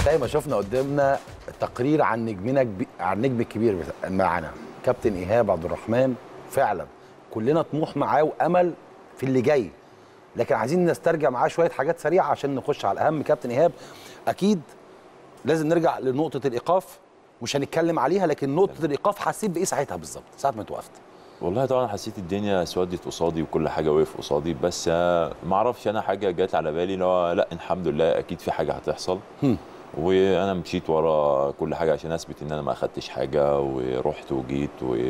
زي ما شفنا قدامنا تقرير عن نجمنا عن النجم الكبير معانا كابتن ايهاب عبد الرحمن. فعلا كلنا طموح معاه وامل في اللي جاي، لكن عايزين نسترجع معاه شويه حاجات سريعه عشان نخش على الاهم. كابتن ايهاب، اكيد لازم نرجع لنقطه الايقاف، مش هنتكلم عليها، لكن نقطه الايقاف حسيت بايه ساعتها بالظبط ساعه ما توقفت؟ والله طبعا حسيت الدنيا اسودت قصادي وكل حاجه وقف قصادي، بس ما اعرفش انا حاجه جت على بالي اللي هو لا الحمد لله اكيد في حاجه هتحصل. وانا مشيت ورا كل حاجه عشان اثبت ان انا ما اخدتش حاجه، ورحت وجيت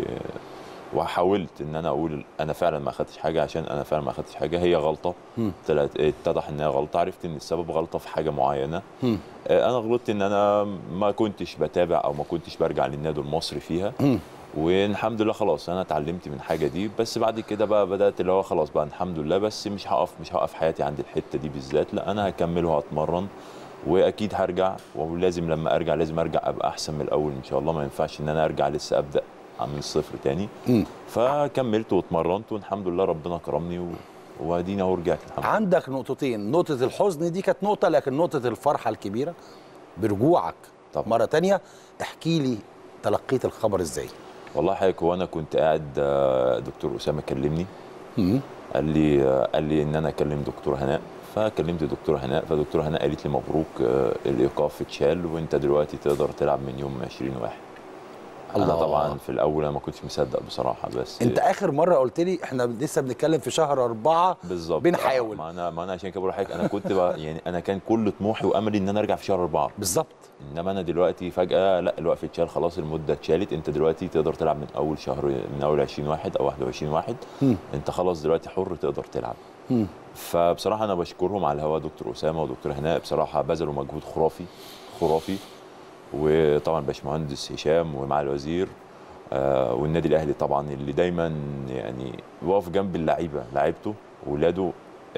وحاولت ان انا اقول انا فعلا ما اخدتش حاجه، عشان انا فعلا ما اخدتش حاجه، هي غلطه. اتضح ان هي غلطه، عرفت ان السبب غلطه في حاجه معينه. انا غلطت ان انا ما كنتش بتابع او ما كنتش برجع للنادي المصري فيها. والحمد لله خلاص انا اتعلمت من حاجه دي، بس بعد كده بقى بدات اللي هو خلاص بقى الحمد لله، بس مش هقف حياتي عند الحته دي بالذات، لا انا هكمل وهتمرن واكيد هرجع، ولازم لما ارجع لازم ارجع ابقى احسن من الاول ان شاء الله. ما ينفعش ان انا ارجع لسه ابدا من الصفر تاني. فكملت واتمرنت والحمد لله ربنا كرمني وادينا اهو رجعت الحمد لله. عندك نقطتين، نقطه الحزن دي كانت نقطه، لكن نقطه الفرحه الكبيره برجوعك طبعا مره تانيه. احكي لي تلقيت الخبر ازاي؟ والله حضرتك وانا كنت قاعد دكتور اسامه كلمني، قال لي ان انا اكلم دكتور هناء، فكلمت دكتور هناء، فدكتور هناء قالت لي مبروك الايقاف اتشال وانت دلوقتي تقدر تلعب من يوم 20/1. انا طبعا في الاول انا ما كنتش مصدق بصراحه، بس انت اخر مره قلت لي احنا لسه بنتكلم في شهر 4 بالظبط بنحاول. ما انا عشان كده بقول لحضرتك انا كنت يعني انا كان كل طموحي واملي ان انا ارجع في شهر 4 بالظبط. انما انا دلوقتي فجاه لا، الوقف اتشال خلاص، المده اتشالت، انت دلوقتي تقدر تلعب من اول شهر، من اول 20/1 او 21/1. انت خلاص دلوقتي حر تقدر تلعب. فبصراحه انا بشكرهم على الهوا، دكتور اسامه ودكتور هناء بصراحه بذلوا مجهود خرافي. وطبعا باشمهندس هشام ومع الوزير والنادي الاهلي طبعا اللي دايما يعني واقف جنب اللعيبه لعيبته واولاده،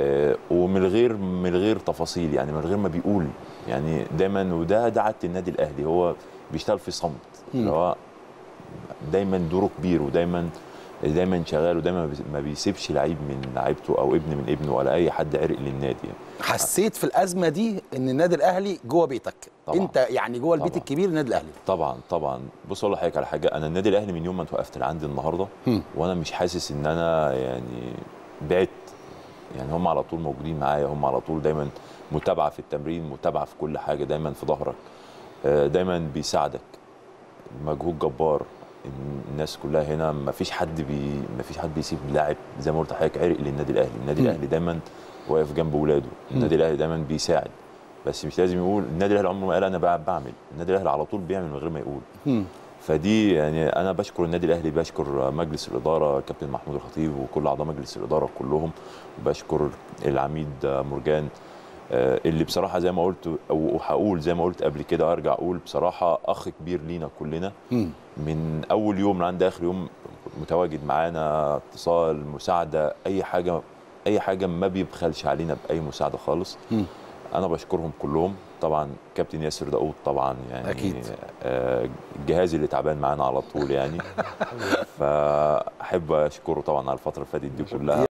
ومن غير تفاصيل، يعني من غير ما بيقول، يعني دايما. وده عاده النادي الاهلي، هو بيشتغل في صمت، اللي هو دايما دوره كبير ودايما شغال، ودايما ما بيسيبش لعيب من لعيبته او ابن من ابنه ولا اي حد عرق للنادي يعني. حسيت في الازمه دي ان النادي الاهلي جوه بيتك طبعًا. انت يعني جوه البيت الكبير النادي الاهلي طبعا. بص اقول لحضرتك على حاجه، انا النادي الاهلي من يوم ما توقفت لعندي النهارده وانا مش حاسس ان انا يعني بعدت، يعني هم على طول موجودين معايا، هم على طول دايما متابعه في التمرين، متابعه في كل حاجه، دايما في ظهرك، دايما بيساعدك، مجهود جبار. الناس كلها هنا ما فيش حد بيسيب لاعب، زي ما قلت لحضرتك عرق للنادي الاهلي. النادي الاهلي دايما واقف جنب اولاده، النادي الاهلي دايما بيساعد، بس مش لازم يقول. النادي الاهلي عمره ما قال انا بعمل، النادي الاهلي على طول بيعمل من غير ما يقول. فدي يعني انا بشكر النادي الاهلي، بشكر مجلس الاداره كابتن محمود الخطيب وكل اعضاء مجلس الاداره كلهم، بشكر العميد مرجان اللي بصراحه زي ما قلت وهقول زي ما قلت قبل كده ارجع اقول بصراحه اخ كبير لينا كلنا. من اول يوم لعند اخر يوم متواجد معانا، اتصال، مساعده، اي حاجه ما بيبخلش علينا باي مساعده خالص. انا بشكرهم كلهم. طبعا كابتن ياسر داوود طبعا يعني اكيد الجهاز اللي تعبان معانا على طول يعني. فاحب اشكره طبعا على الفتره اللي فاتت دي كلها.